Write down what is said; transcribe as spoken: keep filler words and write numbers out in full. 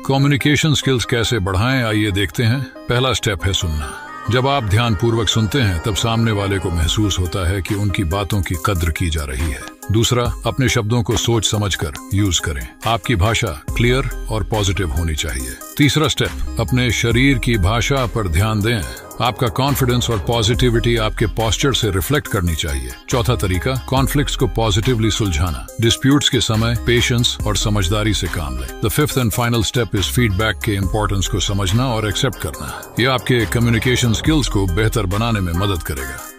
Communication skills कैसे बढ़ाएं, आइए देखते हैं। पहला स्टेप है सुनना। जब आप ध्यानपूर्वक सुनते हैं तब सामने वाले को महसूस होता है कि उनकी बातों की कद्र की जा रही है। दूसरा, अपने शब्दों को सोच समझकर यूज करें। आपकी भाषा क्लियर और पॉजिटिव होनी चाहिए। तीसरा स्टेप, अपने शरीर की भाषा पर ध्यान दें। आपका कॉन्फिडेंस और पॉजिटिविटी आपके पोस्चर से रिफ्लेक्ट करनी चाहिए। चौथा तरीका, कॉन्फ्लिक्ट्स को पॉजिटिवली सुलझाना। डिस्प्यूट्स के समय पेशेंस और समझदारी से काम लें। The fifth and final step is feedback के इम्पोर्टेंस को समझना और एक्सेप्ट करना। यह आपके कम्युनिकेशन स्किल्स को बेहतर बनाने में मदद करेगा।